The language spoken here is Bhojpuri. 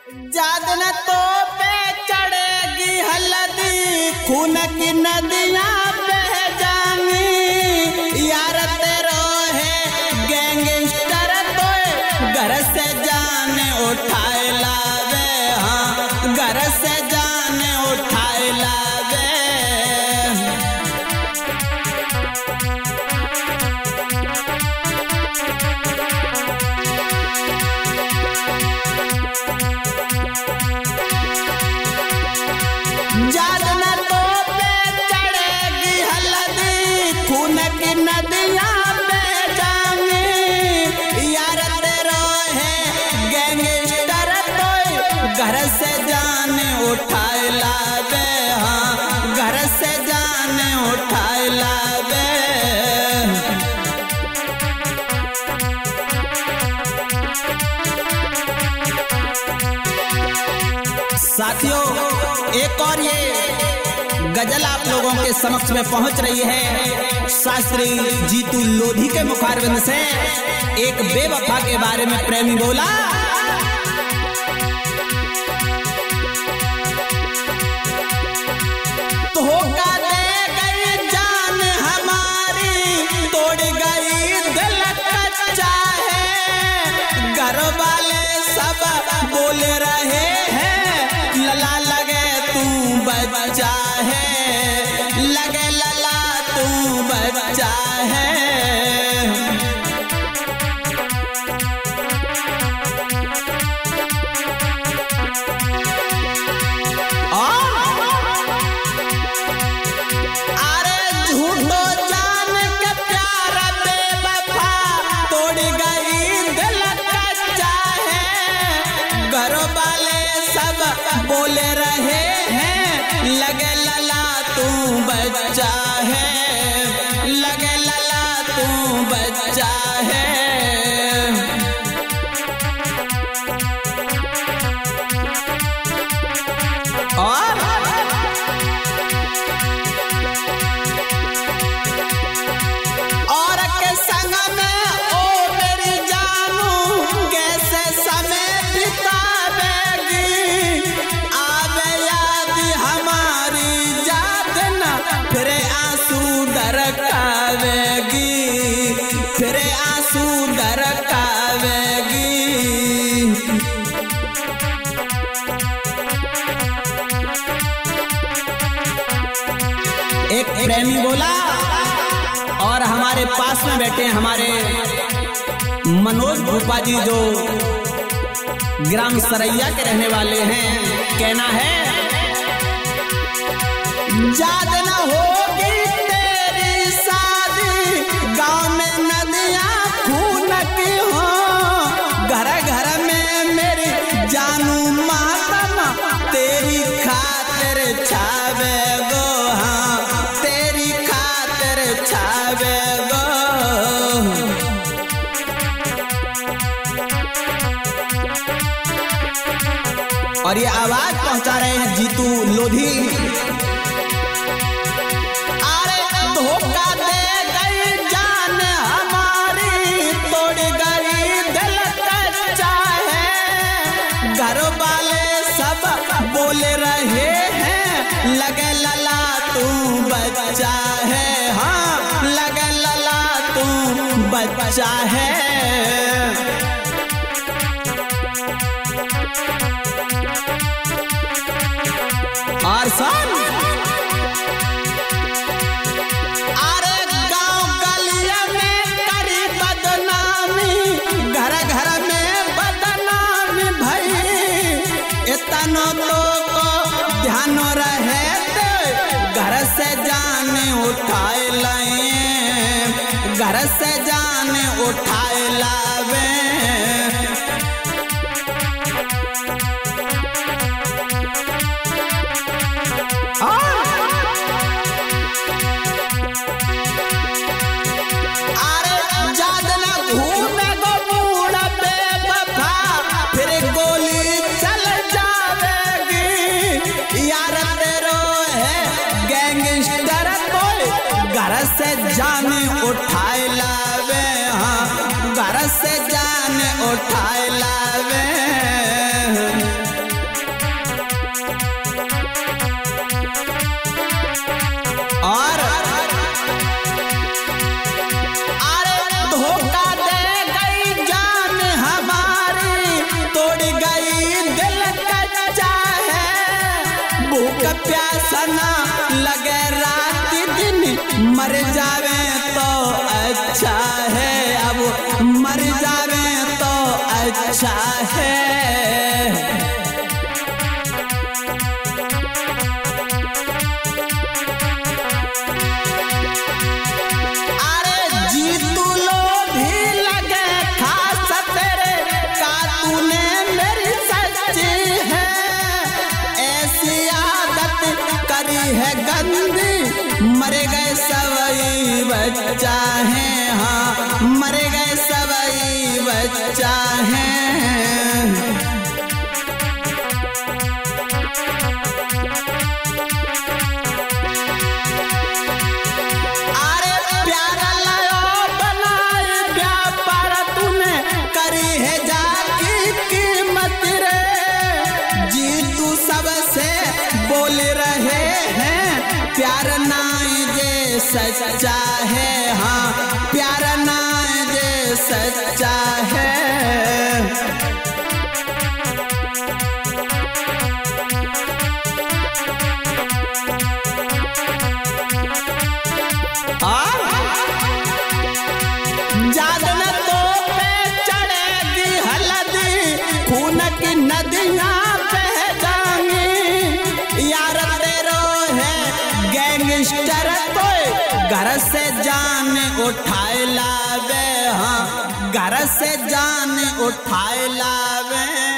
जादन तो पे चढ़ेगी हल्दी, खून की नदियां बह जाएंगी। यार तेरो है गैंगस्टर तो घर से जान उठाए लावे, हाँ घर से जान उठाए लावे। जादन तो पे चढ़ेगी हल्दी, खून की नदियां बह जाएंगी। यार तेरो है गैंगस्टर तो घर से जान उठाए लावे, हाँ घर से जान उठाए लावे। साथियों, एक और ये गजल आप लोगों के समक्ष में पहुंच रही है शास्त्री जीतू लोधी के मुखारबिंद से। एक बेवफा के बारे में प्रेमी बोला, धोखा दे गई जान हमारी, तोड़ गई दिल कच्चा है। घर वाले सब बोल रहे हैं लला लगे तू बच्चा है, लगे लला तू बच्चा है। अरे झूठो जान के प्यार बेवफा, तोड़ गई दिल कच्चा है। घर वाले सब बोल रहे हैं लगे लला तू बच्चा है, लगे लला तू बच्चा है। और के संग में ओ मेरी जानू, कैसे समय बितावेगी। आवे याद हमारी जात न, फिर आंसू डरकावेगी, फिर आंसू डरकावेगी। एक प्रेमी बोला, और हमारे पास में बैठे हमारे मनोज भूपा जी जो ग्राम सरैया के रहने वाले हैं, कहना है याद न होगी तेरी शादी, गांव में नदियां खून की हो। घर घर में मेरी जानू मातम, तेरी खातिर छावे गो, हाँ तेरी खातिर छावे गो। और ये आवाज पहुंचा रहे हैं जीतू लोधी। अरे धोखा दे गई जान हमारी, तोड़ गई दिल कच्चा है। घर वाले सब बोल रहे हैं लगे लला तू बच्चा है, हाँ लगे लला तू बच्चा है। और सुन, अरे गांव गलिया में करी बदनामी, घर घर में बदनामी भई। इतना तो ध्यान रहे घर से जान उठाए लाए, घर से जान उठाए लावे। अरे जादन घूमे गो बूढ़ा बेवफा, फिर गोली चल जावेगी। यार तेरो है गैंगस्टर तो घर से जान उठाए लावे, हाँ घर से जान उठाए लावे। भूख प्यासा ना लगे रात दिन मर जावे तो अच्छा है, अब मर जावे तो अच्छा है। है गंदी मरे गए सबई बच्चा है, हाँ मरे गए सबई बच्चा है। अरे प्यारा लायो बनाए व्यापार तूने करी है जाकी कीमत रे, जी तू सबसे बोल रहे प्यार नाई जे सच्चा है, हाँ प्यार नाई जे सच्चा है। जादन तो पे चढ़ेगी हल्दी खून की नदियां बह जाएंगी, यार गैंगस्टर कोई घर से जान उठाए लावे, हाँ घर से जान उठाए लावे।